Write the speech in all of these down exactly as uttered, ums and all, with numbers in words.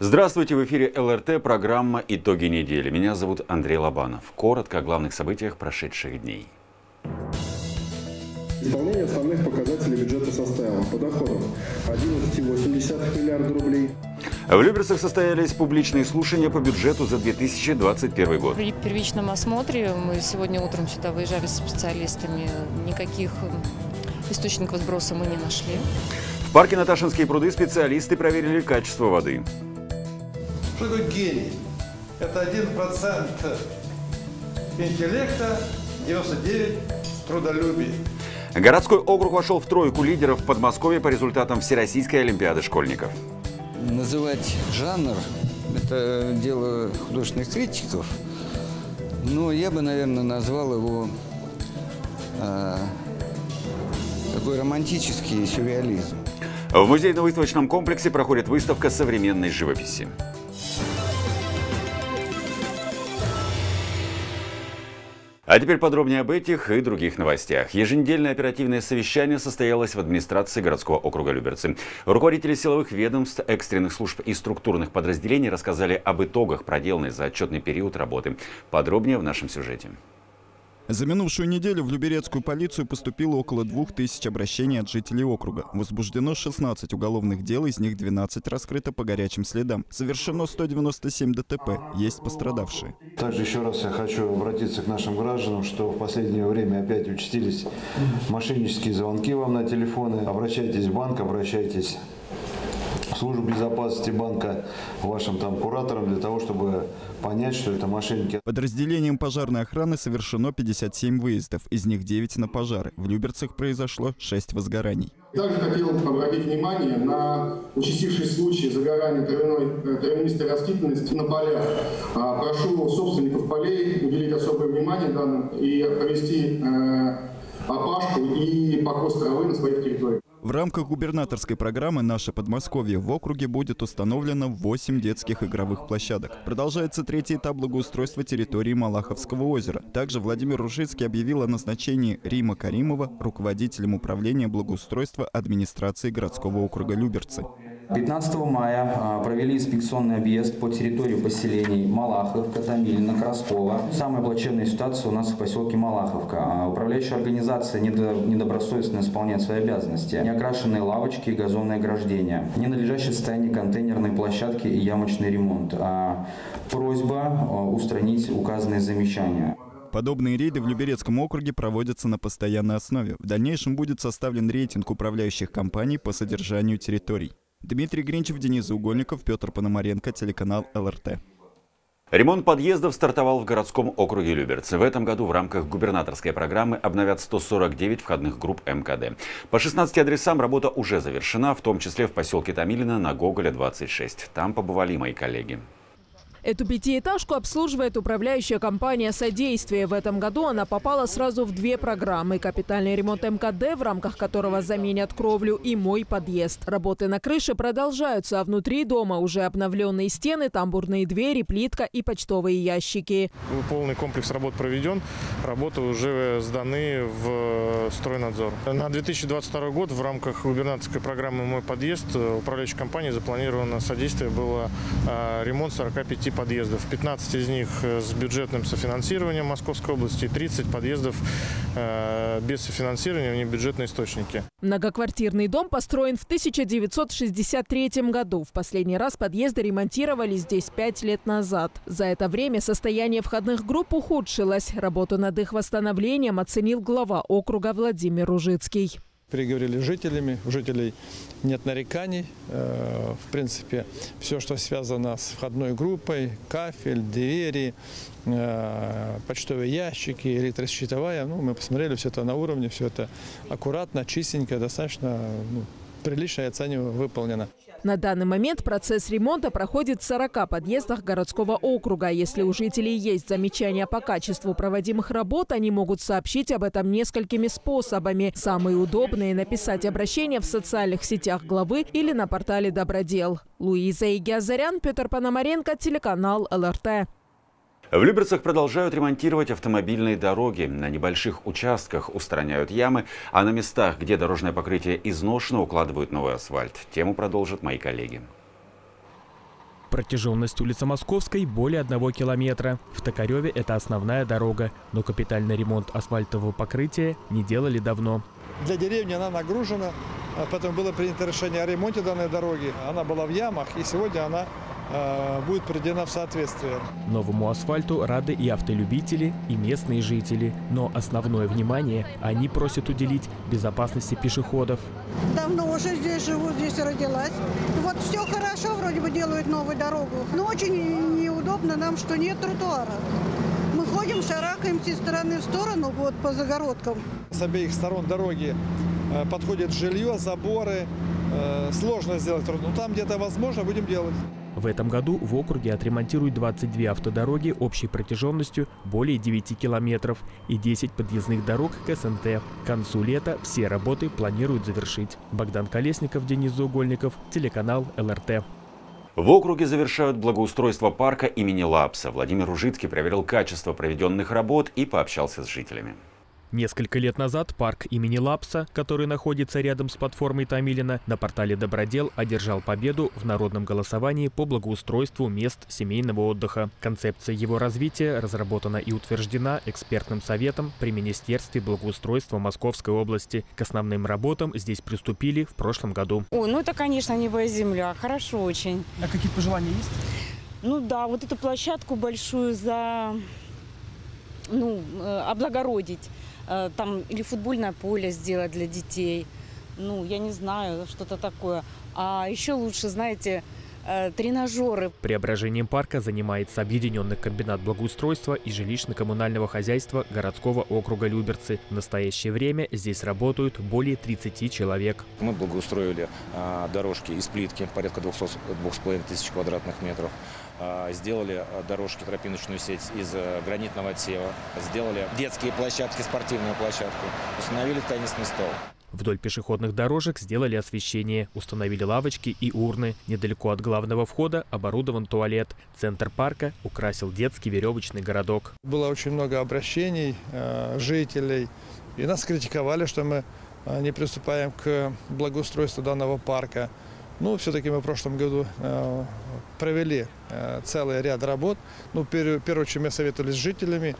Здравствуйте, в эфире эл эр тэ, программа «Итоги недели». Меня зовут Андрей Лобанов. Коротко о главных событиях прошедших дней. Исполнение основных показателей бюджета составило по доходам одиннадцать целых восемь десятых миллиарда рублей. В Люберцах состоялись публичные слушания по бюджету за две тысячи двадцать первый год. При первичном осмотре мы сегодня утром сюда выезжали с специалистами. Никаких источников сброса мы не нашли. В парке Наташинские пруды специалисты проверили качество воды. Что такое гений? Это один процент интеллекта, девяносто девять процентов трудолюбия. Городской округ вошел в тройку лидеров в Подмосковье по результатам Всероссийской олимпиады школьников. Называть жанр – это дело художественных критиков, но я бы, наверное, назвал его э, такой романтический сюрреализм. В музейно-выставочном комплексе проходит выставка современной живописи. А теперь подробнее об этих и других новостях. Еженедельное оперативное совещание состоялось в администрации городского округа Люберцы. Руководители силовых ведомств, экстренных служб и структурных подразделений рассказали об итогах проделанной за отчетный период работы. Подробнее в нашем сюжете. За минувшую неделю в Люберецкую полицию поступило около двух тысяч обращений от жителей округа. Возбуждено шестнадцать уголовных дел, из них двенадцать раскрыто по горячим следам. Совершено сто девяносто семь дэ тэ пэ, есть пострадавшие. Также еще раз я хочу обратиться к нашим гражданам, что в последнее время опять участились мошеннические звонки вам на телефоны. Обращайтесь в банк, обращайтесь в службу безопасности банка, вашим там кураторам, для того, чтобы понять, что это мошенники. Подразделением пожарной охраны совершено пятьдесят семь выездов, из них девять на пожары. В Люберцах произошло шесть возгораний. Также хотел обратить внимание на участившие случаи загорания травяной, травянистой растительности на полях. Прошу собственников полей уделить особое внимание данным и провести э, опашку и покос травы на своих территориях. В рамках губернаторской программы «Наше Подмосковье» в округе будет установлено восемь детских игровых площадок. Продолжается третий этап благоустройства территории Малаховского озера. Также Владимир Ружицкий объявил о назначении Рима Каримова руководителем управления благоустройства администрации городского округа Люберцы. пятнадцатого мая провели инспекционный объезд по территории поселений Малахов, Котомилино, Красково. Самая плачевная ситуация у нас в поселке Малаховка. Управляющая организация недобросовестно исполняет свои обязанности. Неокрашенные лавочки и газонные ограждения. Ненадлежащее состояние контейнерной площадки и ямочный ремонт. Просьба устранить указанные замечания. Подобные рейды в Люберецком округе проводятся на постоянной основе. В дальнейшем будет составлен рейтинг управляющих компаний по содержанию территорий. Дмитрий Гринчев, Денис Заугольников, Петр Пономаренко, телеканал эл эр тэ. Ремонт подъездов стартовал в городском округе Люберцы. В этом году в рамках губернаторской программы обновят сто сорок девять входных групп эм ка дэ. По шестнадцати адресам работа уже завершена, в том числе в поселке Томилино на Гоголя двадцать шесть. Там побывали мои коллеги. Эту пятиэтажку обслуживает управляющая компания «Содействие». В этом году она попала сразу в две программы. Капитальный ремонт эм ка дэ, в рамках которого заменят кровлю, и «Мой подъезд». Работы на крыше продолжаются, а внутри дома уже обновленные стены, тамбурные двери, плитка и почтовые ящики. Полный комплекс работ проведен, работы уже сданы в стройнадзор. На две тысячи двадцать второй год в рамках губернаторской программы «Мой подъезд» управляющей компании запланировано содействие было ремонт сорока пяти подъездов. пятнадцать из них с бюджетным софинансированием Московской области, тридцать подъездов э, без софинансирования в небюджетные источники. Многоквартирный дом построен в тысяча девятьсот шестьдесят третьем году. В последний раз подъезды ремонтировали здесь пять лет назад. За это время состояние входных групп ухудшилось. Работу над их восстановлением оценил глава округа Владимир Ружицкий. Переговорили с жителями, у жителей нет нареканий. В принципе, все, что связано с входной группой, кафель, двери, почтовые ящики, электросчетовая, ну, мы посмотрели, все это на уровне, все это аккуратно, чистенько, достаточно ну, прилично, я оцениваю, выполнено. На данный момент процесс ремонта проходит в сорока подъездах городского округа. Если у жителей есть замечания по качеству проводимых работ, они могут сообщить об этом несколькими способами. Самые удобные – написать обращение в социальных сетях главы или на портале «Добродел». Луиза Игиазарян, Петр Пономаренко, телеканал эл эр тэ. В Люберцах продолжают ремонтировать автомобильные дороги. На небольших участках устраняют ямы, а на местах, где дорожное покрытие изношено, укладывают новый асфальт. Тему продолжат мои коллеги. Протяженность улицы Московской более одного километра. В Токареве это основная дорога, но капитальный ремонт асфальтового покрытия не делали давно. Для деревни она нагружена, поэтому было принято решение о ремонте данной дороги. Она была в ямах, и сегодня она э, будет приведена в соответствие. Новому асфальту рады и автолюбители, и местные жители. Но основное внимание они просят уделить безопасности пешеходов. Давно уже здесь живу, здесь родилась. Вот все хорошо, вроде бы делают новую дорогу. Но очень неудобно нам, что нет тротуара. Мы ходим, шарахаемся из стороны в сторону, вот по загородкам. С обеих сторон дороги э, подходит жилье, заборы. Э, сложно сделать трудно. Но там где-то возможно, будем делать. В этом году в округе отремонтируют двадцать две автодороги общей протяженностью более девяти километров и десять подъездных дорог к эс эн тэ. К концу лета все работы планируют завершить. Богдан Колесников, Денис Заугольников, телеканал эл эр тэ. В округе завершают благоустройство парка имени Лапса. Владимир Ружицкий проверил качество проведенных работ и пообщался с жителями. Несколько лет назад парк имени Лапса, который находится рядом с платформой Томилина, на портале «Добродел» одержал победу в народном голосовании по благоустройству мест семейного отдыха. Концепция его развития разработана и утверждена экспертным советом при Министерстве благоустройства Московской области. К основным работам здесь приступили в прошлом году. Ой, ну это, конечно, небо и земля. Хорошо очень. А какие пожелания есть? Ну да, вот эту площадку большую за... ну, облагородить. Там или футбольное поле сделать для детей. Ну, я не знаю, что-то такое. А еще лучше, знаете, тренажеры. Преображением парка занимается Объединенный комбинат благоустройства и жилищно-коммунального хозяйства городского округа Люберцы. В настоящее время здесь работают более тридцати человек. Мы благоустроили а, дорожки из плитки, порядка двух с половиной тысяч квадратных метров. А, сделали дорожки, тропиночную сеть из гранитного отсева. Сделали детские площадки, спортивную площадку. Установили теннисный стол. Вдоль пешеходных дорожек сделали освещение, установили лавочки и урны. Недалеко от главного входа оборудован туалет. Центр парка украсил детский веревочный городок. Было очень много обращений э, жителей, и нас критиковали, что мы э, не приступаем к благоустройству данного парка. Ну, все-таки мы в прошлом году э, провели э, целый ряд работ. Ну, в первую очередь мы советовались с жителями.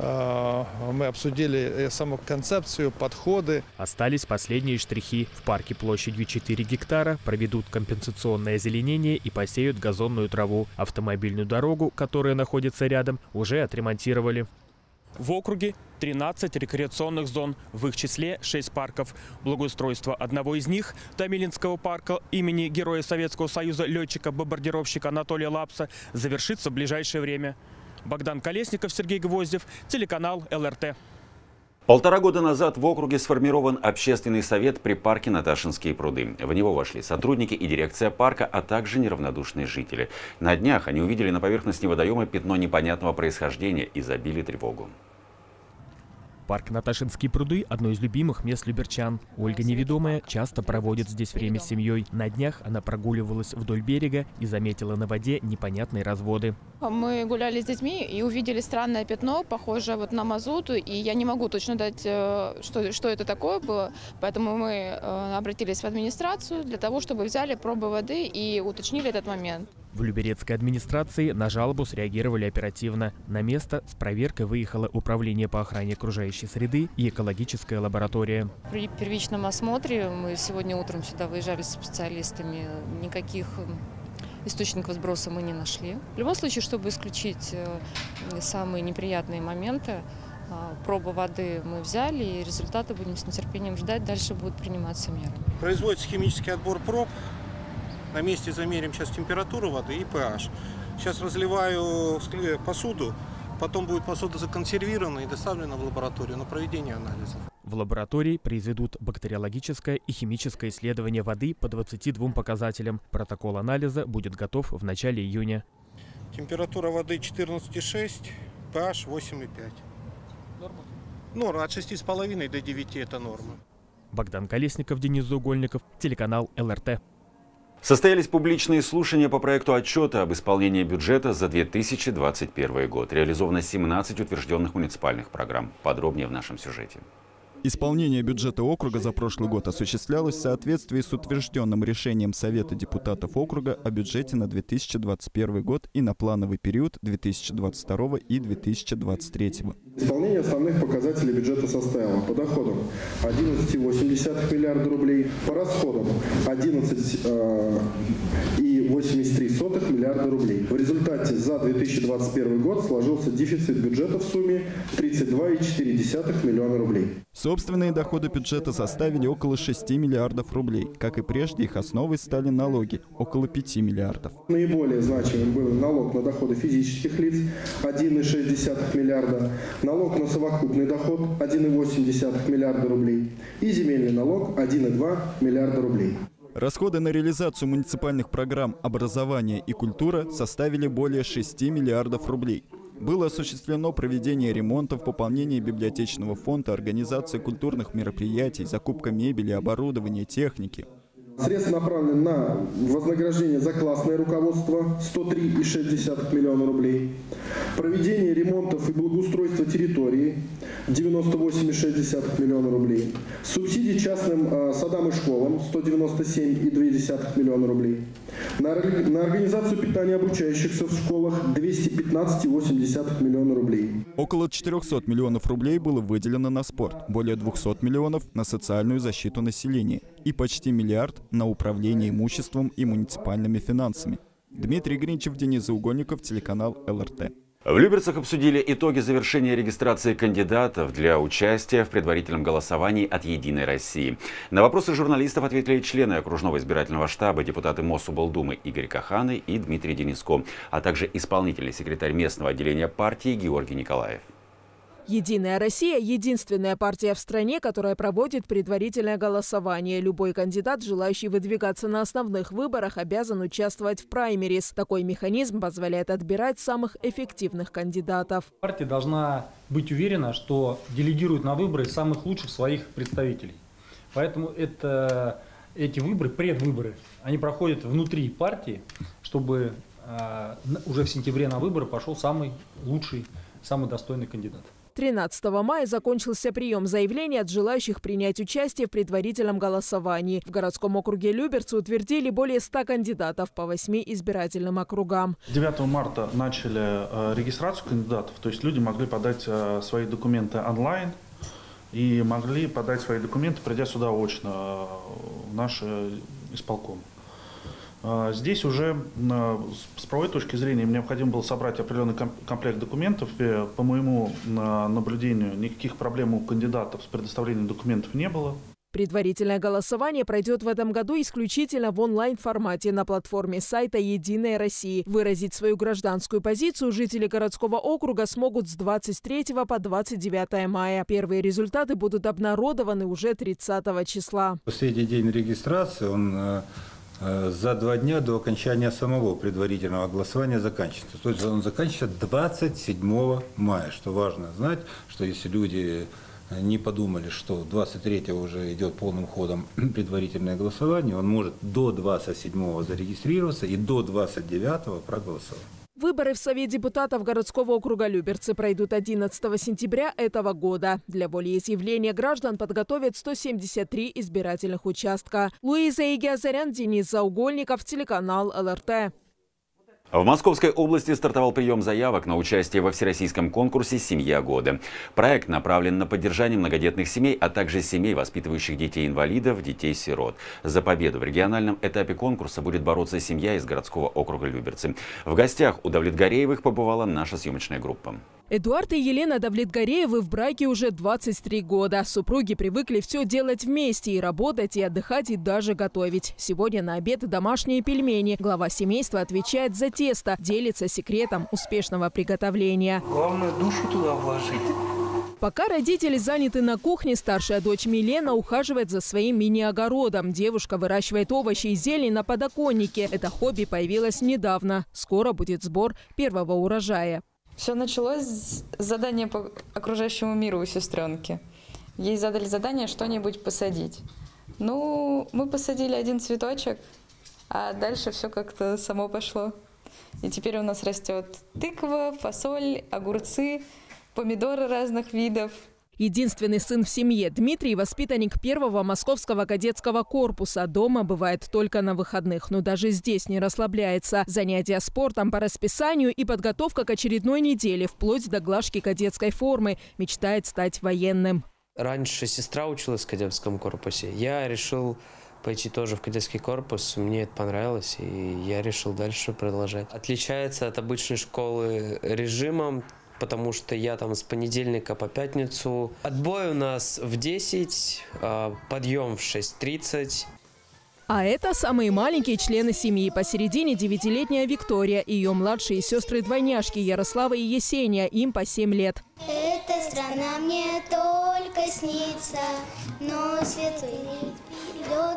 Мы обсудили саму концепцию, подходы. Остались последние штрихи. В парке площадью четыре гектара проведут компенсационное озеленение и посеют газонную траву. Автомобильную дорогу, которая находится рядом, уже отремонтировали. В округе тринадцать рекреационных зон, в их числе шесть парков. Благоустройство одного из них, Томилинского парка имени Героя Советского Союза летчика-бомбардировщика Анатолия Лапса, завершится в ближайшее время. Богдан Колесников, Сергей Гвоздев, телеканал эл эр тэ. Полтора года назад в округе сформирован общественный совет при парке Наташинские пруды. В него вошли сотрудники и дирекция парка, а также неравнодушные жители. На днях они увидели на поверхности водоема пятно непонятного происхождения и забили тревогу. Парк Наташинские пруды – одно из любимых мест люберчан. Ольга Неведомая часто проводит здесь время с семьей. На днях она прогуливалась вдоль берега и заметила на воде непонятные разводы. Мы гуляли с детьми и увидели странное пятно, похожее вот на мазуту. И я не могу точно дать, что, что это такое было. Поэтому мы обратились в администрацию для того, чтобы взяли пробы воды и уточнили этот момент. В люберецкой администрации на жалобу среагировали оперативно. На место с проверкой выехало Управление по охране окружающей среды и экологическая лаборатория. При первичном осмотре мы сегодня утром сюда выезжали с специалистами. Никаких источников сброса мы не нашли. В любом случае, чтобы исключить самые неприятные моменты, пробы воды мы взяли, и результаты будем с нетерпением ждать. Дальше будут приниматься меры. Производится химический отбор проб. На месте замерим сейчас температуру воды и pH. Сейчас разливаю посуду, потом будет посуда законсервирована и доставлена в лабораторию на проведение анализов. В лаборатории произведут бактериологическое и химическое исследование воды по двадцати двум показателям. Протокол анализа будет готов в начале июня. Температура воды четырнадцать и шесть, pH восемь и пять. Норма? Норма от шести с половиной до девяти это норма. Богдан Колесников, Денис Заугольников, телеканал эл эр тэ. Состоялись публичные слушания по проекту отчета об исполнении бюджета за две тысячи двадцать первый год. Реализовано семнадцать утвержденных муниципальных программ. Подробнее в нашем сюжете. Исполнение бюджета округа за прошлый год осуществлялось в соответствии с утвержденным решением Совета депутатов округа о бюджете на две тысячи двадцать первый год и на плановый период две тысячи двадцать второго и две тысячи двадцать третьего. Исполнение основных показателей бюджета составило по доходам одиннадцать целых восемь десятых миллиарда рублей, по расходам одиннадцать целых восемьдесят три сотых миллиарда рублей. В результате за две тысячи двадцать первый год сложился дефицит бюджета в сумме тридцать два целых четыре десятых миллиона рублей. Собственные доходы бюджета составили около шести миллиардов рублей. Как и прежде, их основой стали налоги – около пяти миллиардов. Наиболее значимым был налог на доходы физических лиц – один целых шесть десятых миллиарда, налог на совокупный доход – один целых восемь десятых миллиарда рублей и земельный налог – один целых два миллиарда рублей. Расходы на реализацию муниципальных программ образования и культура составили более шести миллиардов рублей. Было осуществлено проведение ремонтов, пополнение библиотечного фонда, организация культурных мероприятий, закупка мебели, оборудования, техники. Средства направлены на вознаграждение за классное руководство – сто три целых шесть десятых миллиона рублей, проведение ремонтов и благоустройства территории – девяносто восемь целых шесть десятых миллиона рублей, субсидии частным э, садам и школам – сто девяносто семь целых две десятых миллиона рублей, на, на организацию питания обучающихся в школах – двести пятнадцать целых восемь десятых миллиона рублей. Около четырёхсот миллионов рублей было выделено на спорт, более двухсот миллионов – на социальную защиту населения и почти миллиард на управление имуществом и муниципальными финансами. Дмитрий Гринчев, Денис Заугольников, телеканал эл эр тэ. В Люберцах обсудили итоги завершения регистрации кандидатов для участия в предварительном голосовании от «Единой России». На вопросы журналистов ответили члены окружного избирательного штаба, депутаты Мособлдумы Игорь Каханы и Дмитрий Дениско, а также исполнительный секретарь местного отделения партии Георгий Николаев. «Единая Россия» – единственная партия в стране, которая проводит предварительное голосование. Любой кандидат, желающий выдвигаться на основных выборах, обязан участвовать в праймерис. Такой механизм позволяет отбирать самых эффективных кандидатов. Партия должна быть уверена, что делегирует на выборы самых лучших своих представителей. Поэтому это, эти выборы, предвыборы, они проходят внутри партии, чтобы э, уже в сентябре на выборы пошел самый лучший, самый достойный кандидат. тринадцатого мая закончился прием заявлений от желающих принять участие в предварительном голосовании. В городском округе Люберцы утвердили более ста кандидатов по восьми избирательным округам. девятого марта начали регистрацию кандидатов, то есть люди могли подать свои документы онлайн и могли подать свои документы, придя сюда очно в наш исполком. Здесь уже с правовой точки зрения им необходимо было собрать определенный комплект документов. По моему наблюдению, никаких проблем у кандидатов с предоставлением документов не было. Предварительное голосование пройдет в этом году исключительно в онлайн-формате на платформе сайта «Единая Россия». Выразить свою гражданскую позицию жители городского округа смогут с двадцать третьего по двадцать девятое мая. Первые результаты будут обнародованы уже тридцатого числа. Последний день регистрации, он за два дня до окончания самого предварительного голосования заканчивается. То есть он заканчивается двадцать седьмого мая. Что важно знать, что если люди не подумали, что двадцать третьего уже идет полным ходом предварительное голосование, он может до двадцать седьмого зарегистрироваться и до двадцать девятого проголосовать. Выборы в Совет депутатов городского округа Люберцы пройдут одиннадцатого сентября этого года. Для волеизъявления граждан подготовят сто семьдесят три избирательных участка. Луиза Игиазарян, Денис Заугольников, телеканал эл эр тэ. В Московской области стартовал прием заявок на участие во всероссийском конкурсе «Семья года». Проект направлен на поддержание многодетных семей, а также семей, воспитывающих детей-инвалидов, детей-сирот. За победу в региональном этапе конкурса будет бороться семья из городского округа Люберцы. В гостях у Давлетгареевых побывала наша съемочная группа. Эдуард и Елена Давлетгареевы в браке уже двадцать три года. Супруги привыкли все делать вместе: и работать, и отдыхать, и даже готовить. Сегодня на обед домашние пельмени. Глава семейства отвечает за тесто, делится секретом успешного приготовления. Главное, душу туда вложить. Пока родители заняты на кухне, старшая дочь Милена ухаживает за своим мини-огородом. Девушка выращивает овощи и зелень на подоконнике. Это хобби появилось недавно. Скоро будет сбор первого урожая. Все началось с задания по окружающему миру у сестренки. Ей задали задание что-нибудь посадить. Ну, мы посадили один цветочек, а дальше все как-то само пошло. И теперь у нас растет тыква, фасоль, огурцы, помидоры разных видов. Единственный сын в семье Дмитрий – воспитанник первого московского кадетского корпуса. Дома бывает только на выходных, но даже здесь не расслабляется. Занятия спортом по расписанию и подготовка к очередной неделе, вплоть до глажки кадетской формы. Мечтает стать военным. Раньше сестра училась в кадетском корпусе. Я решил пойти тоже в кадетский корпус. Мне это понравилось, и я решил дальше продолжать. Отличается от обычной школы режимом, потому что я там с понедельника по пятницу. Отбой у нас в десять, подъем в шесть тридцать. А это самые маленькие члены семьи. Посередине девятилетняя Виктория и ее младшие сестры-двойняшки Ярослава и Есения. Им по семь лет. Эта страна мне только снится, но светлый лед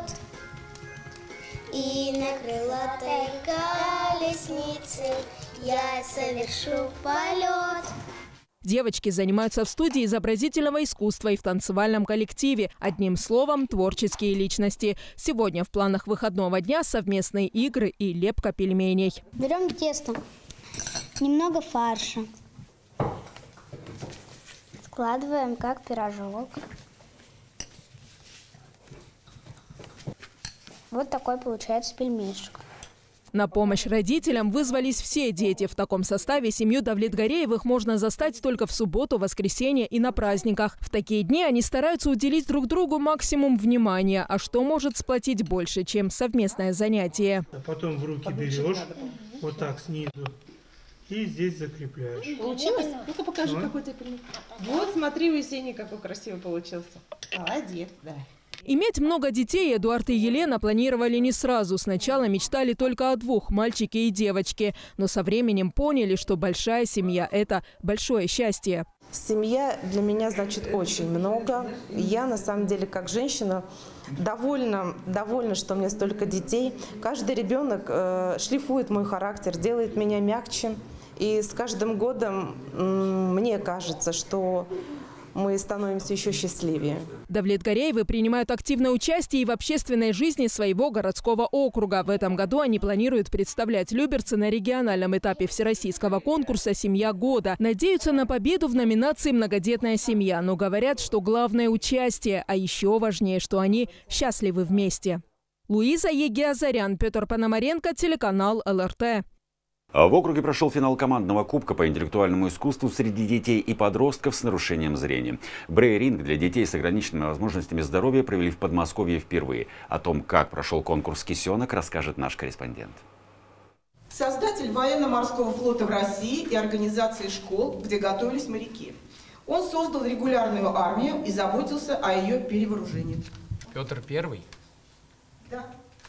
и на крылатой колеснице я совершу полет. Девочки занимаются в студии изобразительного искусства и в танцевальном коллективе. Одним словом, творческие личности. Сегодня в планах выходного дня совместные игры и лепка пельменей. Берем тесто, немного фарша, складываем как пирожок. Вот такой получается пельмешек. На помощь родителям вызвались все дети. В таком составе семью Давлетгареевых можно застать только в субботу, воскресенье и на праздниках. В такие дни они стараются уделить друг другу максимум внимания. А что может сплотить больше, чем совместное занятие? А потом в руки берешь, вот так снизу, и здесь закрепляешь. Получилось? Ну-ка покажи, Ой. какой ты пельмень. Вот, смотри, у Есени какой красивый получился. Молодец, да. Иметь много детей Эдуард и Елена планировали не сразу. Сначала мечтали только о двух – мальчике и девочке. Но со временем поняли, что большая семья – это большое счастье. Семья для меня значит очень много. Я, на самом деле, как женщина, довольна, довольна, что у меня столько детей. Каждый ребенок э, шлифует мой характер, делает меня мягче. И с каждым годом м- мне кажется, что мы становимся еще счастливее. Давлетгареевы принимают активное участие и в общественной жизни своего городского округа. В этом году они планируют представлять Люберцы на региональном этапе всероссийского конкурса «Семья года». Надеются на победу в номинации «Многодетная семья», но говорят, что главное – участие, а еще важнее, что они счастливы вместе. Луиза Егиазарян, Петр Пономаренко, телеканал эл эр тэ. В округе прошел финал командного кубка по интеллектуальному искусству среди детей и подростков с нарушением зрения. Брейринг для детей с ограниченными возможностями здоровья провели в Подмосковье впервые. О том, как прошел конкурс «Кисенок», расскажет наш корреспондент. Создатель военно-морского флота в России и организации школ, где готовились моряки. Он создал регулярную армию и заботился о ее перевооружении. Петр Первый? Да.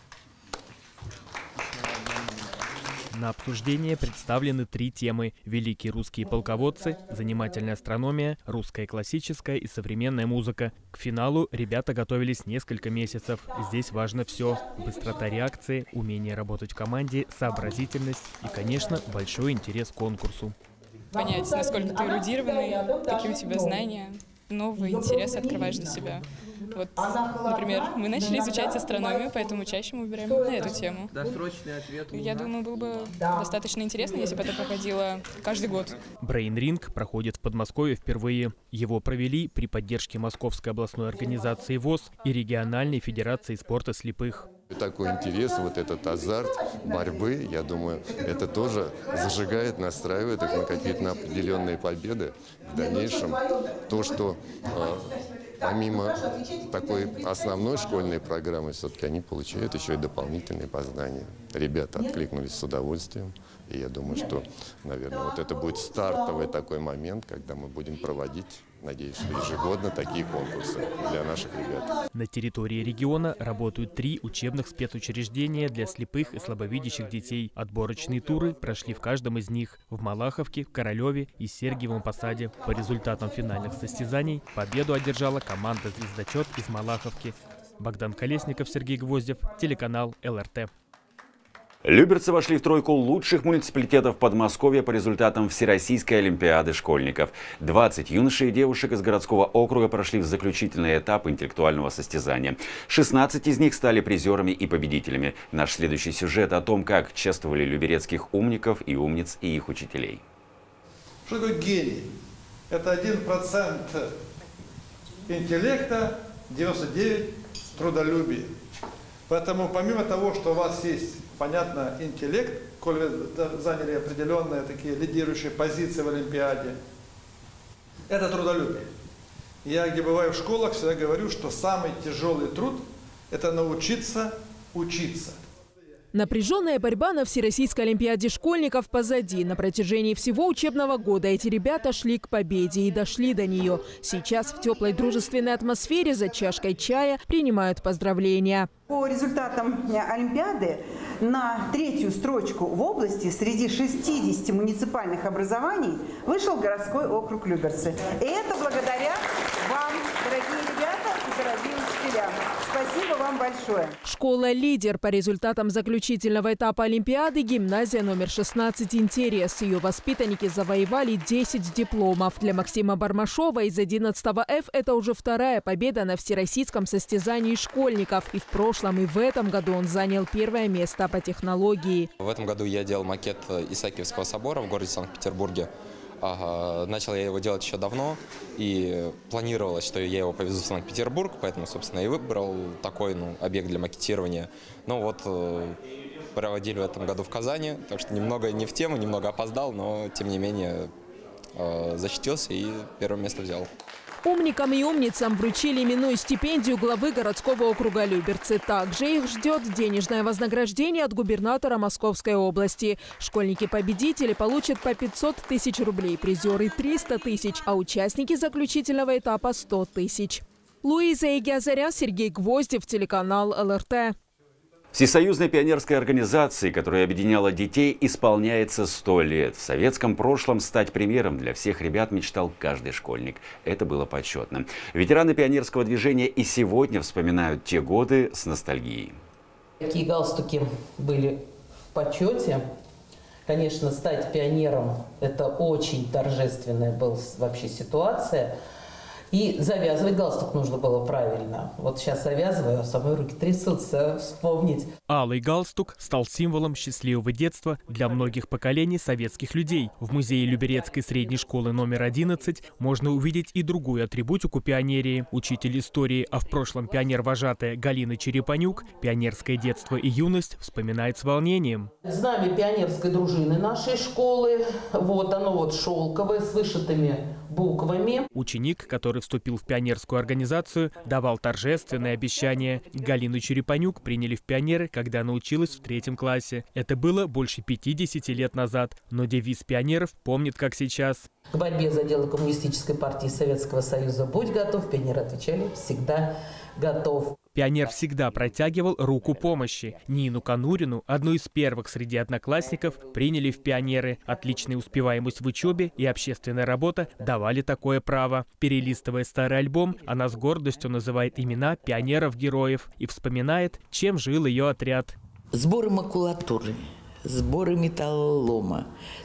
На обсуждение представлены три темы – великие русские полководцы, занимательная астрономия, русская классическая и современная музыка. К финалу ребята готовились несколько месяцев. Здесь важно все – быстрота реакции, умение работать в команде, сообразительность и, конечно, большой интерес к конкурсу. Понять, насколько ты эрудированный, какие у тебя знания, новые интересы открываешь для себя. Вот, например, мы начали изучать астрономию, поэтому чаще мы выбираем на эту тему. Досрочный ответ. Я думаю, было бы достаточно интересно, если бы это проходило каждый год. Брейн-ринг проходит в Подмосковье впервые. Его провели при поддержке Московской областной организации ВОС и региональной федерации спорта слепых. Такой интерес, вот этот азарт борьбы, я думаю, это тоже зажигает, настраивает их на какие-то определенные победы в дальнейшем. То, что э, помимо такой основной школьной программы, все-таки они получают еще и дополнительные познания. Ребята откликнулись с удовольствием, и я думаю, что, наверное, вот это будет стартовый такой момент, когда мы будем проводить, надеюсь, что ежегодно такие конкурсы для наших ребят. На территории региона работают три учебных спецучреждения для слепых и слабовидящих детей. Отборочные туры прошли в каждом из них – в Малаховке, в Королеве и Сергиевом Посаде. По результатам финальных состязаний победу одержала команда «Звездочет» из Малаховки. Богдан Колесников, Сергей Гвоздев, телеканал эл эр тэ. Люберцы вошли в тройку лучших муниципалитетов Подмосковья по результатам Всероссийской олимпиады школьников. двадцать юношей и девушек из городского округа прошли в заключительный этап интеллектуального состязания. шестнадцать из них стали призерами и победителями. Наш следующий сюжет о том, как чествовали люберецких умников и умниц и их учителей. Что такое гений? Это один процент интеллекта, девяносто девять трудолюбия. Поэтому помимо того, что у вас есть, понятно, интеллект, коль вы заняли определенные такие лидирующие позиции в Олимпиаде, это трудолюбие. Я, где бываю в школах, всегда говорю, что самый тяжелый труд – это научиться учиться. Напряженная борьба на Всероссийской олимпиаде школьников позади. На протяжении всего учебного года эти ребята шли к победе и дошли до нее. Сейчас в теплой дружественной атмосфере за чашкой чая принимают поздравления. По результатам Олимпиады на третью строчку в области среди шестидесяти муниципальных образований вышел городской округ Люберцы. И это благодаря вам, дорогие ребята и дорогие учителя. Спасибо вам большое. Школа-лидер по результатам заключительного этапа Олимпиады — гимназия номер шестнадцать «Интерес». Ее воспитанники завоевали десять дипломов. Для Максима Бармашова из одиннадцатого Ф это уже вторая победа на всероссийском состязании школьников. И в прошлом, и в этом году он занял первое место по технологии. В этом году я делал макет Исаакиевского собора в городе Санкт-Петербурге. Ага, начал я его делать еще давно, и планировалось, что я его повезу в Санкт-Петербург, поэтому, собственно, и выбрал такой ну, объект для макетирования. Ну вот, э, проводили в этом году в Казани, так что немного не в тему, немного опоздал, но, тем не менее, э, защитился и первое место взял. Умникам и умницам вручили именную стипендию главы городского округа Люберцы. Также их ждет денежное вознаграждение от губернатора Московской области. Школьники-победители получат по пятьсот тысяч рублей, призеры триста тысяч, а участники заключительного этапа сто тысяч. Луиза Игиазарян, Сергей Гвоздев, телеканал Л Р Т. Всесоюзной пионерской организации, которая объединяла детей, исполняется сто лет. В советском прошлом стать примером для всех ребят мечтал каждый школьник. Это было почетно. Ветераны пионерского движения и сегодня вспоминают те годы с ностальгией. Такие галстуки были в почете. Конечно, стать пионером – это очень торжественная была вообще ситуация. И завязывать галстук нужно было правильно. Вот сейчас завязываю, а самой руки трясутся, вспомнить. Алый галстук стал символом счастливого детства для многих поколений советских людей. В музее Люберецкой средней школы номер одиннадцать можно увидеть и другую атрибутику пионерии. Учитель истории, а в прошлом пионер-вожатая Галина Черепанюк пионерское детство и юность вспоминает с волнением. Знамя пионерской дружины нашей школы. Вот оно вот шелковое, с вышитыми буквами. Ученик, который вступил в пионерскую организацию, давал торжественное обещание. Галину Черепанюк приняли в пионеры, когда она училась в третьем классе. Это было больше пятидесяти лет назад, но девиз пионеров помнит как сейчас. К борьбе за дело Коммунистической партии Советского Союза «Будь готов», пионеры отвечали «Всегда готов». Пионер всегда протягивал руку помощи. Нину Конурину, одну из первых среди одноклассников, приняли в пионеры. Отличная успеваемость в учебе и общественная работа давали такое право. Перелистывая старый альбом, она с гордостью называет имена пионеров-героев и вспоминает, чем жил ее отряд. Сборы макулатуры, сборы металлолома,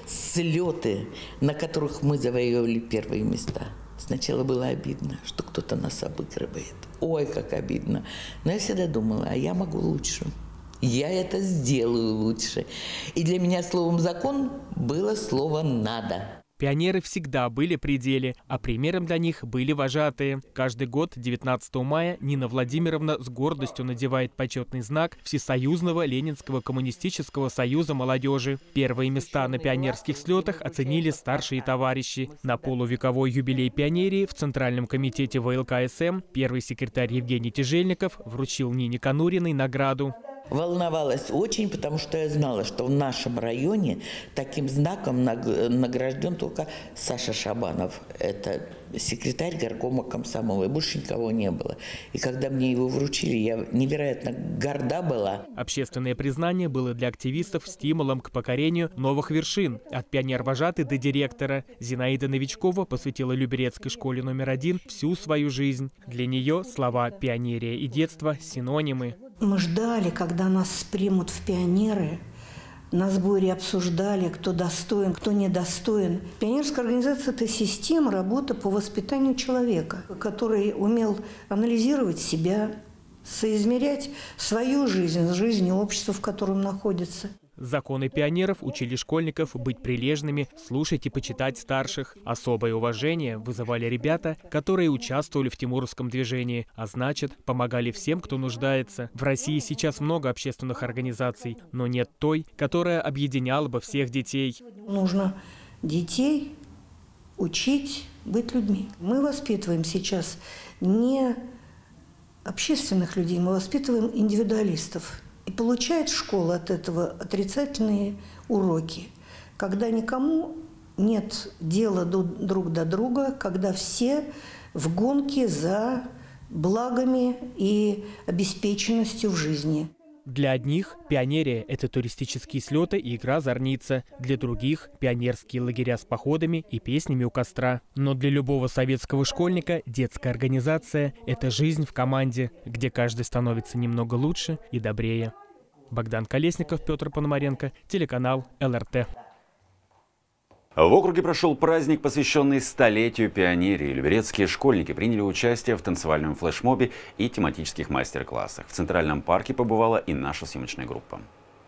слеты, на которых мы завоевали первые места. Сначала было обидно, что кто-то нас обыгрывает. Ой, как обидно. Но я всегда думала, а я могу лучше. Я это сделаю лучше. И для меня словом «закон» было слово «надо». Пионеры всегда были при деле, а примером для них были вожатые. Каждый год, девятнадцатого мая, Нина Владимировна с гордостью надевает почетный знак Всесоюзного Ленинского коммунистического союза молодежи. Первые места на пионерских слетах оценили старшие товарищи. На полувековой юбилей пионерии в Центральном комитете В Л К С М первый секретарь Евгений Тяжельников вручил Нине Конуриной награду. Волновалась очень, потому что я знала, что в нашем районе таким знаком награжден только Саша Шабанов. Это секретарь горкома комсомола, и больше никого не было. И когда мне его вручили, я невероятно горда была. Общественное признание было для активистов стимулом к покорению новых вершин. От пионер-вожатой до директора. Зинаида Новичкова посвятила Люберецкой школе номер один всю свою жизнь. Для нее слова «пионерия» и «детство» – синонимы. Мы ждали, когда нас примут в пионеры. На сборе обсуждали, кто достоин, кто недостоин. Пионерская организация – это система работы по воспитанию человека, который умел анализировать себя, соизмерять свою жизнь с жизнью общества, в котором находится. Законы пионеров учили школьников быть прилежными, слушать и почитать старших. Особое уважение вызывали ребята, которые участвовали в тимуровском движении, а значит, помогали всем, кто нуждается. В России сейчас много общественных организаций, но нет той, которая объединяла бы всех детей. Нужно детей учить быть людьми. Мы воспитываем сейчас не общественных людей, мы воспитываем индивидуалистов. И получает школа от этого отрицательные уроки, когда никому нет дела друг до друга, когда все в гонке за благами и обеспеченностью в жизни. Для одних пионерия – это туристические слеты и игра «Зорница». Для других – пионерские лагеря с походами и песнями у костра. Но для любого советского школьника детская организация – это жизнь в команде, где каждый становится немного лучше и добрее. Богдан Колесников, Петр Пономаренко, телеканал эл эр тэ. В округе прошел праздник, посвященный столетию пионерии. Люберецкие школьники приняли участие в танцевальном флешмобе и тематических мастер-классах. В Центральном парке побывала и наша съемочная группа.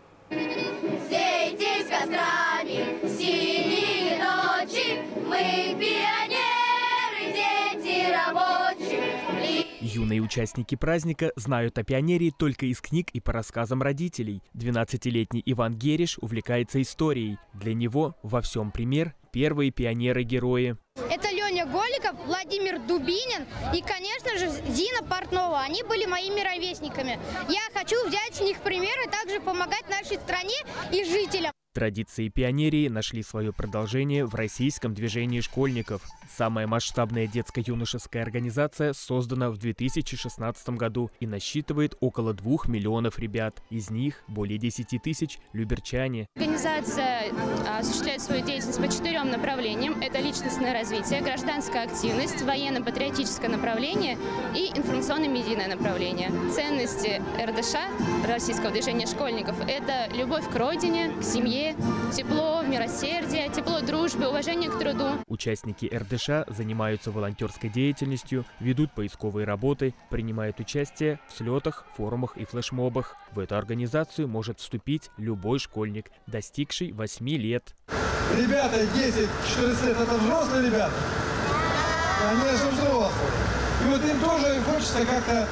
Здесь кострами синие ночи, мы пионеры, дети рабочих. Юные участники праздника знают о пионерии только из книг и по рассказам родителей. двенадцатилетний Иван Гериш увлекается историей. Для него во всем пример – первые пионеры-герои. Это Леня Голиков, Владимир Дубинин и, конечно же, Зина Портнова. Они были моими ровесниками. Я хочу взять с них пример и также помогать нашей стране и жителям. Традиции пионерии нашли свое продолжение в российском движении школьников. Самая масштабная детско-юношеская организация создана в две тысячи шестнадцатом году и насчитывает около двух миллионов ребят. Из них более десяти тысяч – люберчане. Организация осуществляет свою деятельность по четырем направлениям. Это личностное развитие, гражданская активность, военно-патриотическое направление и информационно-медийное направление. Ценности эр дэ ша, российского движения школьников, это любовь к родине, к семье, тепло, милосердие, тепло дружбы, уважение к труду. Участники эр дэ ша занимаются волонтерской деятельностью, ведут поисковые работы, принимают участие в слетах, форумах и флешмобах. В эту организацию может вступить любой школьник, достигший восьми лет. Ребята десять-четырнадцать лет – это взрослые ребята? Конечно, взрослые. И вот им тоже хочется как-то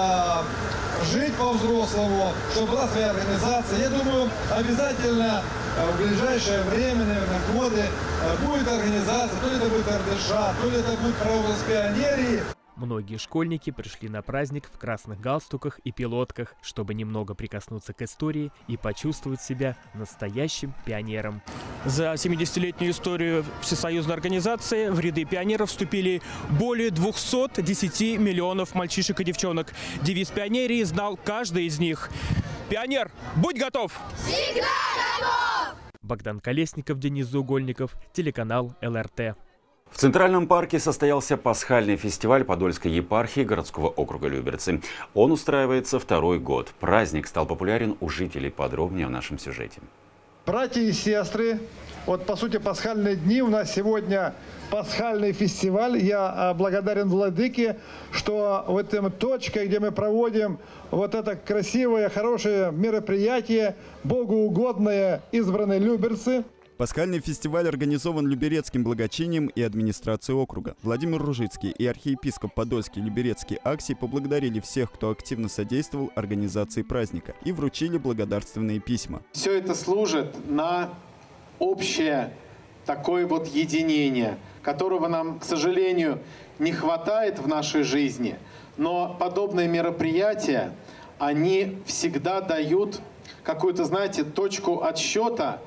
э, жить по-взрослому, чтобы была своя организация. Я думаю, обязательно в ближайшее время, наверное, годы, будет организация, то ли это будет эр дэ ша, то ли это будет прообраз пионерии. Многие школьники пришли на праздник в красных галстуках и пилотках, чтобы немного прикоснуться к истории и почувствовать себя настоящим пионером. За семидесятилетнюю историю всесоюзной организации в ряды пионеров вступили более двухсот десяти миллионов мальчишек и девчонок. Девиз пионерии знал каждый из них. Пионер, будь готов! Всегда готов! Богдан Колесников, Денис Заугольников, телеканал эл эр тэ. В Центральном парке состоялся пасхальный фестиваль Подольской епархии городского округа Люберцы. Он устраивается второй год. Праздник стал популярен у жителей. Подробнее в нашем сюжете. Братья и сестры, вот по сути пасхальные дни, у нас сегодня пасхальный фестиваль. Я благодарен владыке, что вот эта точка, где мы проводим вот это красивое, хорошее мероприятие, богоугодное, избранные люберцы. Пасхальный фестиваль организован Люберецким благочинием и администрацией округа. Владимир Ружицкий и архиепископ Подольский Люберецкий Аксий поблагодарили всех, кто активно содействовал организации праздника, и вручили благодарственные письма. Все это служит на общее такое вот единение, которого нам, к сожалению, не хватает в нашей жизни. Но подобные мероприятия, они всегда дают какую-то, знаете, точку отсчета,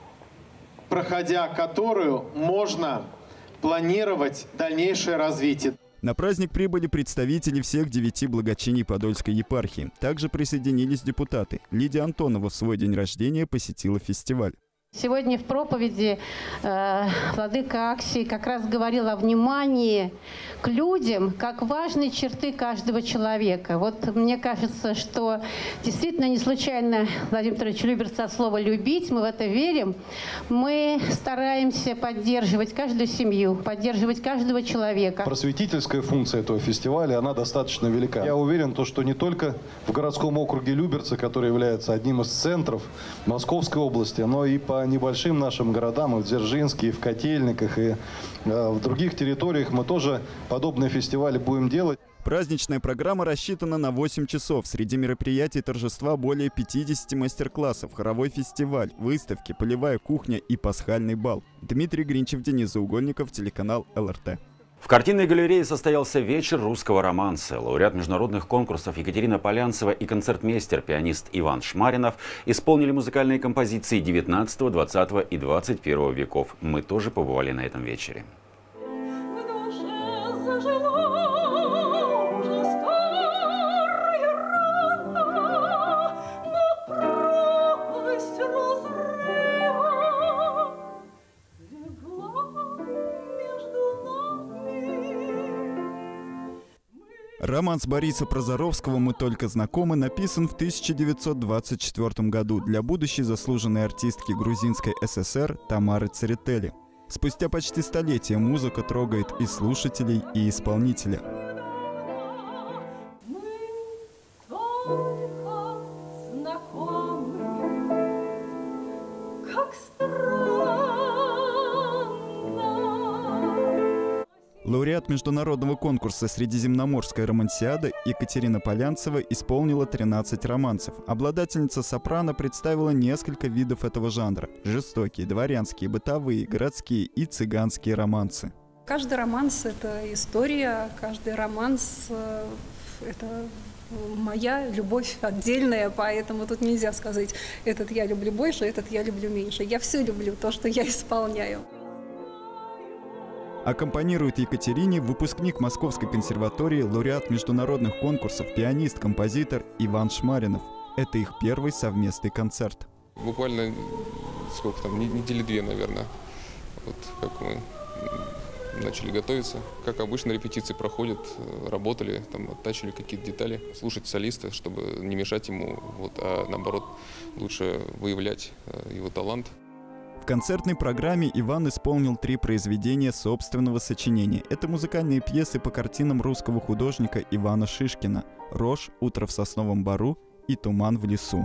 проходя которую можно планировать дальнейшее развитие. На праздник прибыли представители всех девяти благочиний Подольской епархии. Также присоединились депутаты. Лидия Антонова в свой день рождения посетила фестиваль. Сегодня в проповеди э, владыка Аксий как раз говорил о внимании к людям, как важные черты каждого человека. Вот мне кажется, что действительно не случайно Владимир Петрович Люберц от слова «любить», мы в это верим. Мы стараемся поддерживать каждую семью, поддерживать каждого человека. Просветительская функция этого фестиваля, она достаточно велика. Я уверен, что не только в городском округе Люберцы, который является одним из центров Московской области, но и по небольшим нашим городам, и в Дзержинске, и в Котельниках, и э, в других территориях мы тоже подобные фестивали будем делать. Праздничная программа рассчитана на восемь часов. Среди мероприятий торжества более пятидесяти мастер-классов, хоровой фестиваль, выставки, полевая кухня и пасхальный бал. Дмитрий Гринчев, Денис Заугольников, телеканал эл эр тэ. В картинной галерее состоялся вечер русского романса. Лауреат международных конкурсов Екатерина Полянцева и концертмейстер, пианист Иван Шмаринов исполнили музыкальные композиции девятнадцатого, двадцатого и двадцать первого веков. Мы тоже побывали на этом вечере. Романс Бориса Прозоровского «Мы только знакомы» написан в тысяча девятьсот двадцать четвёртом году для будущей заслуженной артистки грузинской эс эс эр Тамары Церетели. Спустя почти столетие музыка трогает и слушателей, и исполнителя. Лауреат международного конкурса «Средиземноморская романсиада» Екатерина Полянцева исполнила тринадцать романсов. Обладательница сопрано представила несколько видов этого жанра – жестокие, дворянские, бытовые, городские и цыганские романсы. Каждый романс – это история, каждый романс – это моя любовь отдельная, поэтому тут нельзя сказать, этот я люблю больше, этот я люблю меньше. Я все люблю, то, что я исполняю. Аккомпанирует Екатерине выпускник Московской консерватории, лауреат международных конкурсов, пианист, композитор Иван Шмаринов. Это их первый совместный концерт. Буквально сколько там, недели две, наверное, вот как мы начали готовиться. Как обычно, репетиции проходят, работали, там, оттачивали какие-то детали, слушать солиста, чтобы не мешать ему, вот, а наоборот лучше выявлять его талант. В концертной программе Иван исполнил три произведения собственного сочинения. Это музыкальные пьесы по картинам русского художника Ивана Шишкина «Рожь», «Утро в сосновом бору» и «Туман в лесу».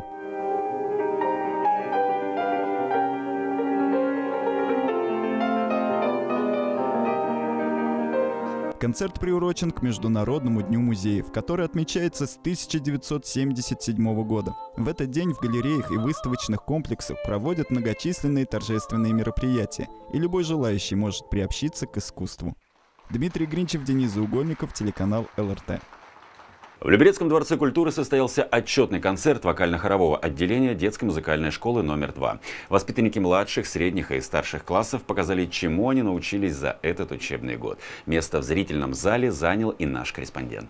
Концерт приурочен к Международному дню музеев, который отмечается с тысяча девятьсот семьдесят седьмого года. В этот день в галереях и выставочных комплексах проводят многочисленные торжественные мероприятия, и любой желающий может приобщиться к искусству. Дмитрий Гринчев, Денис Заугольников, телеканал эл эр тэ. В Люберецком дворце культуры состоялся отчетный концерт вокально-хорового отделения детской музыкальной школы номер два. Воспитанники младших, средних и старших классов показали, чему они научились за этот учебный год. Место в зрительном зале занял и наш корреспондент.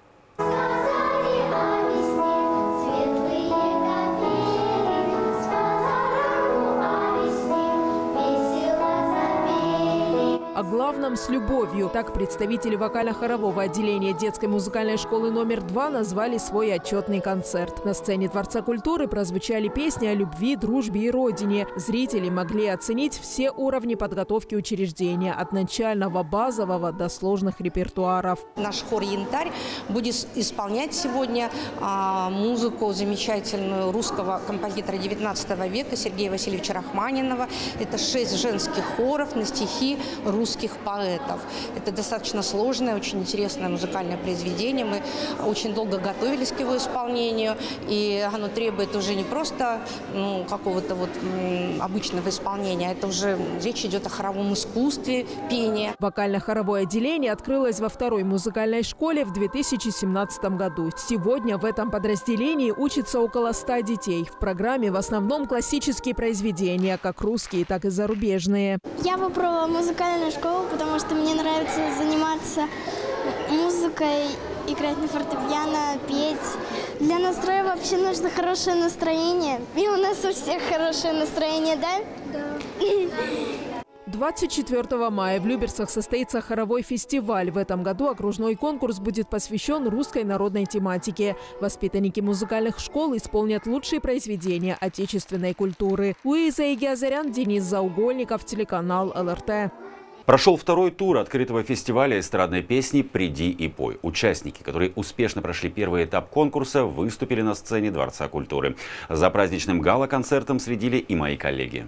О главном с любовью. Так представители вокально-хорового отделения детской музыкальной школы номер два назвали свой отчетный концерт. На сцене Дворца культуры прозвучали песни о любви, дружбе и родине. Зрители могли оценить все уровни подготовки учреждения, от начального, базового до сложных репертуаров. Наш хор «Янтарь» будет исполнять сегодня а, музыку замечательную русского композитора девятнадцатого века Сергея Васильевича Рахманинова. Это шесть женских хоров на стихи русских русских поэтов. Это достаточно сложное, очень интересное музыкальное произведение. Мы очень долго готовились к его исполнению, и оно требует уже не просто ну, какого-то вот м, обычного исполнения, это уже речь идет о хоровом искусстве, пения. Вокально-хоровое отделение открылось во второй музыкальной школе в две тысячи семнадцатом году. Сегодня в этом подразделении учатся около ста детей. В программе в основном классические произведения, как русские, так и зарубежные. Я выбрала музыкальную школу, потому что мне нравится заниматься музыкой играть на фортепиано, петь. Для настроя вообще нужно хорошее настроение. И у нас у всех хорошее настроение, да? Да. двадцать четвёртого мая в Люберцах состоится хоровой фестиваль. В этом году окружной конкурс будет посвящен русской народной тематике. Воспитанники музыкальных школ исполнят лучшие произведения отечественной культуры. Луиза Игиазарян, Денис Заугольников, телеканал эл эр тэ. Прошел второй тур открытого фестиваля эстрадной песни «Приди и пой». Участники, которые успешно прошли первый этап конкурса, выступили на сцене Дворца культуры. За праздничным гала-концертом следили и мои коллеги.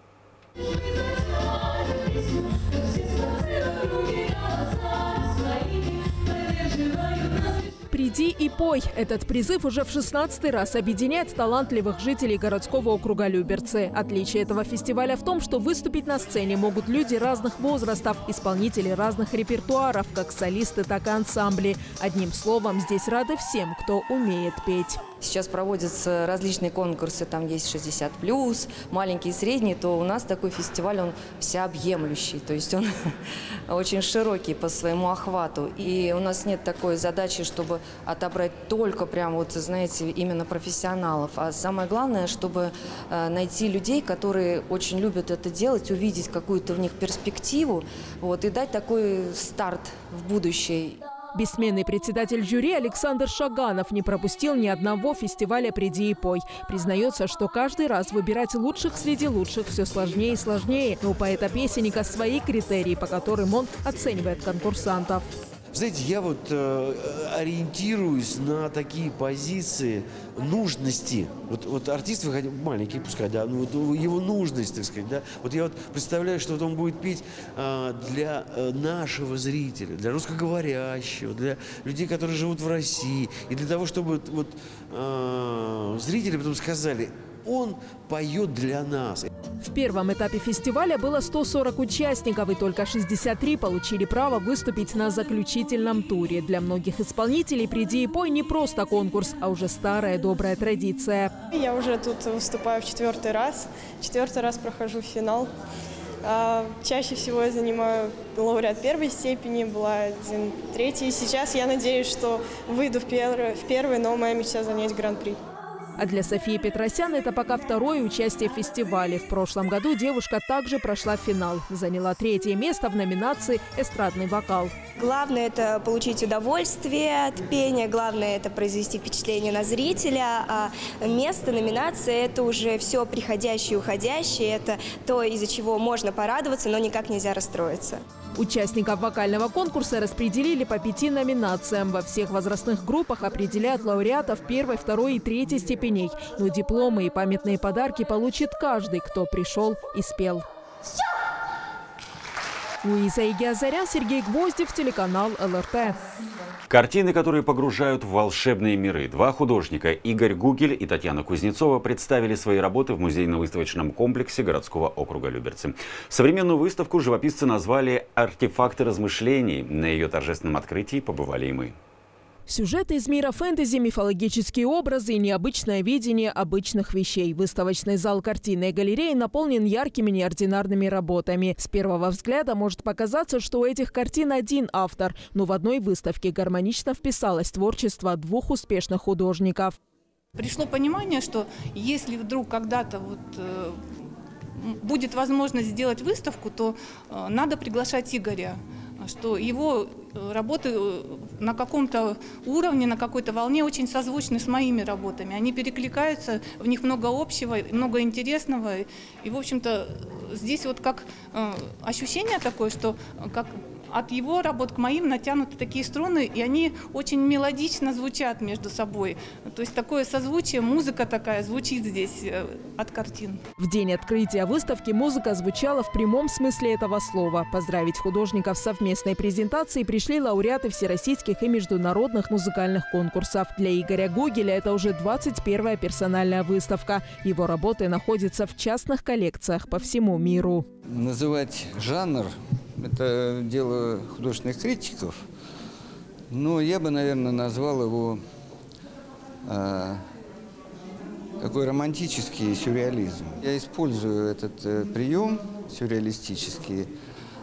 «Приди и пой». Этот призыв уже в шестнадцатый раз объединяет талантливых жителей городского округа Люберцы. Отличие этого фестиваля в том, что выступить на сцене могут люди разных возрастов, исполнители разных репертуаров, как солисты, так и ансамбли. Одним словом, здесь рады всем, кто умеет петь. Сейчас проводятся различные конкурсы, там есть шестьдесят плюс, маленький и средний, то у нас такой фестиваль, он всеобъемлющий, то есть он очень широкий по своему охвату. И у нас нет такой задачи, чтобы отобрать только прям вот, знаете, именно профессионалов. А самое главное, чтобы найти людей, которые очень любят это делать, увидеть какую-то в них перспективу, вот, и дать такой старт в будущее. Бессменный председатель жюри Александр Шаганов не пропустил ни одного фестиваля «Приди и пой». Признается, что каждый раз выбирать лучших среди лучших все сложнее и сложнее. Но у поэта-песенника свои критерии, по которым он оценивает конкурсантов. Знаете, я вот э, ориентируюсь на такие позиции нужности. Вот, вот артист, маленький пускай, да, ну, вот его нужность, так сказать, да. Вот я вот представляю, что вот он будет петь э, для э, нашего зрителя, для русскоговорящего, для людей, которые живут в России. И для того, чтобы вот, э, зрители потом сказали: он поет для нас. В первом этапе фестиваля было сто сорок участников, и только шестьдесят три получили право выступить на заключительном туре. Для многих исполнителей «Приди и пой» не просто конкурс, а уже старая добрая традиция. Я уже тут выступаю в четвертый раз. Четвертый раз прохожу финал. Чаще всего я занимаю лауреат первой степени, была один третий. Сейчас я надеюсь, что выйду в первый, в первый, но моя мечта занять гран-при. А для Софии Петросян это пока второе участие в фестивале. В прошлом году девушка также прошла финал. Заняла третье место в номинации «Эстрадный вокал». Главное – это получить удовольствие от пения, главное – это произвести впечатление на зрителя. А место, номинация – это уже все приходящее и уходящее. Это то, из-за чего можно порадоваться, но никак нельзя расстроиться. Участников вокального конкурса распределили по пяти номинациям. Во всех возрастных группах определяют лауреатов первой, второй и третьей степеней. Но дипломы и памятные подарки получит каждый, кто пришел и спел. Луиза Игиазарян, Сергей Гвоздев, телеканал эл эр тэ. Картины, которые погружают в волшебные миры. Два художника, Игорь Гугель и Татьяна Кузнецова, представили свои работы в музейно-выставочном комплексе городского округа Люберцы. Современную выставку живописцы назвали «Артефакты размышлений». На ее торжественном открытии побывали и мы. Сюжеты из мира фэнтези, мифологические образы и необычное видение обычных вещей. Выставочный зал картинной галереи наполнен яркими неординарными работами. С первого взгляда может показаться, что у этих картин один автор, но в одной выставке гармонично вписалось творчество двух успешных художников. Пришло понимание, что если вдруг когда-то вот, э, будет возможность сделать выставку, то э, надо приглашать Игоря, что его работы на каком-то уровне, на какой-то волне очень созвучны с моими работами. Они перекликаются, в них много общего, много интересного. И, в общем-то, здесь вот как э, ощущение такое, что как от его работ к моим натянуты такие струны, и они очень мелодично звучат между собой. То есть такое созвучие, музыка такая звучит здесь от картин. В день открытия выставки музыка звучала в прямом смысле этого слова. Поздравить художников с совместной презентацией пришли лауреаты всероссийских и международных музыкальных конкурсов. Для Игоря Гугеля это уже двадцать первая персональная выставка. Его работы находятся в частных коллекциях по всему миру. Называть жанр – это дело художественных критиков, но я бы, наверное, назвал его э, такой романтический сюрреализм. Я использую этот э, прием сюрреалистический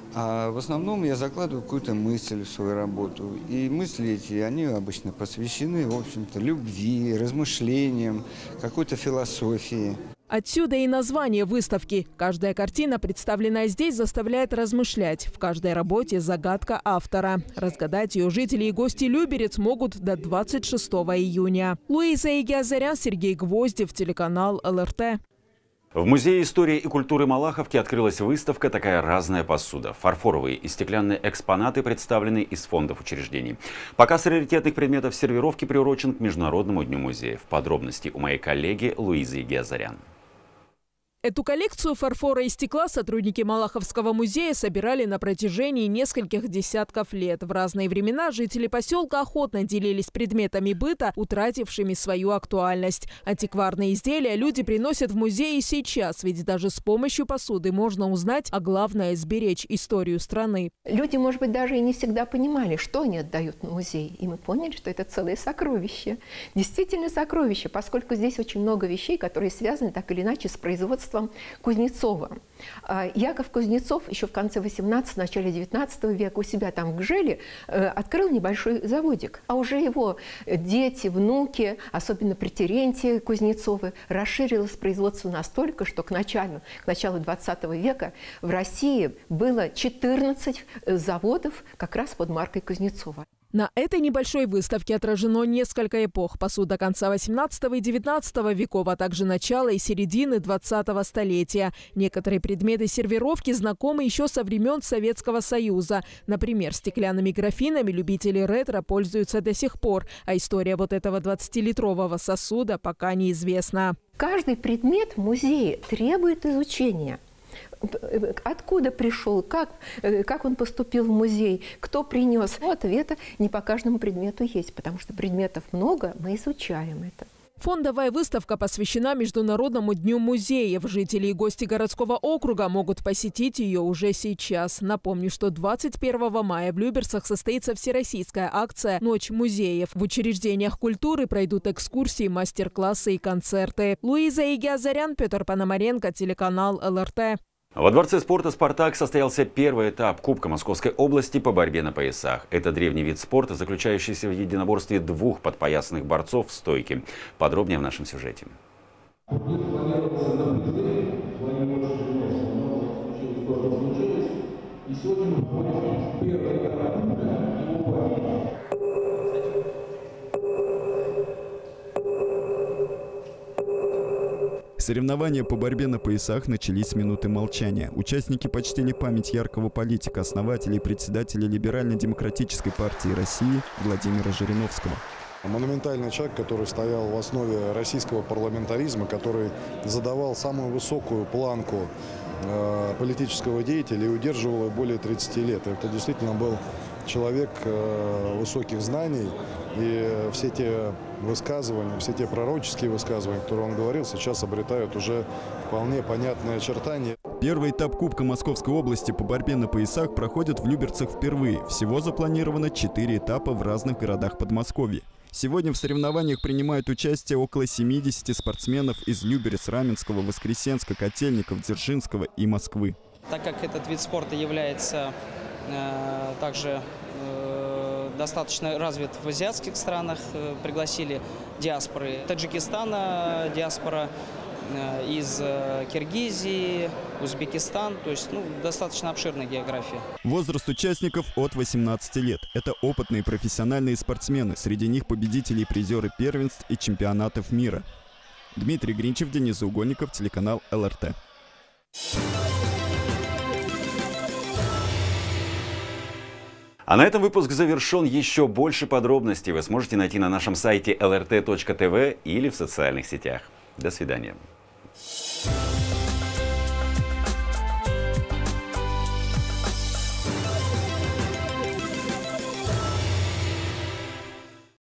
А в основном я закладываю какую-то мысль в свою работу. И мысли эти, они обычно посвящены, в общем-то, любви, размышлениям, какой-то философии. Отсюда и название выставки. Каждая картина, представленная здесь, заставляет размышлять. В каждой работе загадка автора. Разгадать ее жители и гости Люберец могут до двадцать шестого июня. Луиза Игиазарян, Сергей Гвоздев, телеканал эл эр тэ. В Музее истории и культуры Малаховки открылась выставка «Такая разная посуда». Фарфоровые и стеклянные экспонаты представлены из фондов учреждений. Показ раритетных предметов сервировки приурочен к Международному дню музеев. Подробности у моей коллеги Луизы Игиазарян. Эту коллекцию фарфора и стекла сотрудники Малаховского музея собирали на протяжении нескольких десятков лет. В разные времена жители поселка охотно делились предметами быта, утратившими свою актуальность. Антикварные изделия люди приносят в музей и сейчас, ведь даже с помощью посуды можно узнать, а главное – сберечь историю страны. Люди, может быть, даже и не всегда понимали, что они отдают на музей. И мы поняли, что это целое сокровище. Действительно сокровище, поскольку здесь очень много вещей, которые связаны так или иначе с производством Кузнецова. Яков Кузнецов еще в конце восемнадцатого, начале девятнадцатого века у себя там в Гжеле открыл небольшой заводик. А уже его дети, внуки, особенно при Терентии Кузнецовы, расширилось производство настолько, что к началу, к началу двадцатого века в России было четырнадцать заводов как раз под маркой Кузнецова. На этой небольшой выставке отражено несколько эпох. Посуда конца восемнадцатого и девятнадцатого веков, а также начала и середины двадцатого столетия. Некоторые предметы сервировки знакомы еще со времен Советского Союза. Например, стеклянными графинами любители ретро пользуются до сих пор. А история вот этого двадцатилитрового сосуда пока неизвестна. Каждый предмет в музее требует изучения. Откуда пришел, как, как он поступил в музей, кто принес. Но ответа не по каждому предмету есть, потому что предметов много, мы изучаем это. Фондовая выставка посвящена Международному дню музеев. Жители и гости городского округа могут посетить ее уже сейчас. Напомню, что двадцать первого мая в Люберцах состоится всероссийская акция «Ночь музеев». В учреждениях культуры пройдут экскурсии, мастер-классы и концерты. Луиза Игиазарян, Петр Пономаренко, телеканал эл эр тэ. Во Дворце спорта «Спартак» состоялся первый этап Кубка Московской области по борьбе на поясах. Это древний вид спорта, заключающийся в единоборстве двух подпоясных борцов в стойке. Подробнее в нашем сюжете. Соревнования по борьбе на поясах начались с минуты молчания. Участники почтили память яркого политика, основателя и председателя Либерально-демократической партии России Владимира Жириновского. Монументальный человек, который стоял в основе российского парламентаризма, который задавал самую высокую планку э, политического деятеля и удерживал его более тридцати лет. Это действительно был человек э, высоких знаний, и все те высказывания, все те пророческие высказывания, которые он говорил, сейчас обретают уже вполне понятные очертания. Первый этап Кубка Московской области по борьбе на поясах проходит в Люберцах впервые. Всего запланировано четыре этапа в разных городах Подмосковья. Сегодня в соревнованиях принимают участие около семидесяти спортсменов из Люберец, Раменского, Воскресенска, Котельников, Дзержинского и Москвы. Так как этот вид спорта является э, также э, достаточно развит в азиатских странах, э, пригласили диаспоры Таджикистана, диаспора э, из э, Киргизии, Узбекистан, то есть ну, достаточно обширная география. Возраст участников от восемнадцати лет. Это опытные профессиональные спортсмены. Среди них победители и призеры первенств и чемпионатов мира. Дмитрий Гринчев, Денис Угольников, телеканал эл эр тэ. А на этом выпуск завершен. Еще больше подробностей вы сможете найти на нашем сайте эл эр тэ точка тэ вэ или в социальных сетях. До свидания.